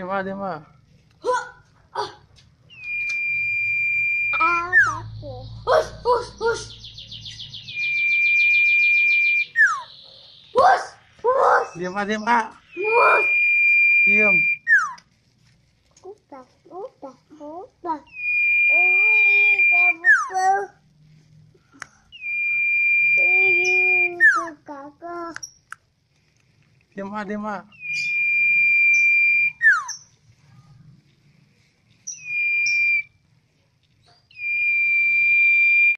Diam ah. Hush, hush, hush. Hush, hush, Diam ah. hush. Diam. Udah, udah. Wih, kamu kakak. Diam ah.